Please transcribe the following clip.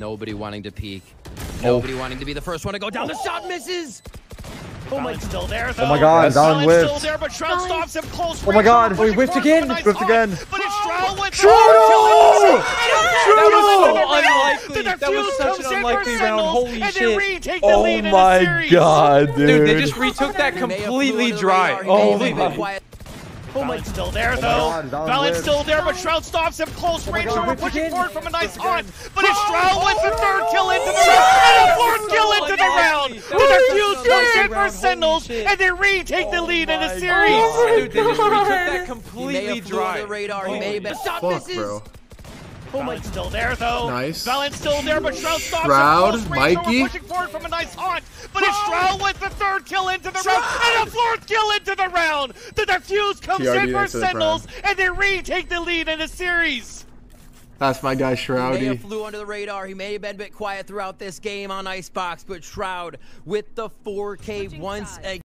Nobody wanting to peek. Nobody wanting to be the first one to go down. The shot misses. Oh my, still there though. Oh my god, Valen whiffed. Still there, but Shroud stops him close. Oh my god, oh, he whiffed again. Nice Whiffed again. But it's Shroud with Shroud! Unlikely. That was such an unlikely round. Holy shit. Oh my god, dude. Dude, they just retook that completely dry. Oh my. Oh my, still there though. Valen's still there, but Shroud stops him close range. We're pushing forward from a nice haunt. But it's Shroud with the third kill into the round and a fourth kill into the round. The defuse comes in for Sentinels and they retake the lead in the series. Dude, they just retook that completely dry. He may have been. Shot misses. Bro. Oh my, still there though. Nice. Valen's still there, but Shroud stops Shroud, him close range. Mikey. We're pushing forward from a nice haunt. But it's Shroud with the third kill into the round and a fourth kill into the round. The defuse comes in for Sentinels and they retake the lead in the series. That's my guy, Shroudy. He may have flew under the radar. He may have been a bit quiet throughout this game on Icebox, but Shroud with the 4K once again.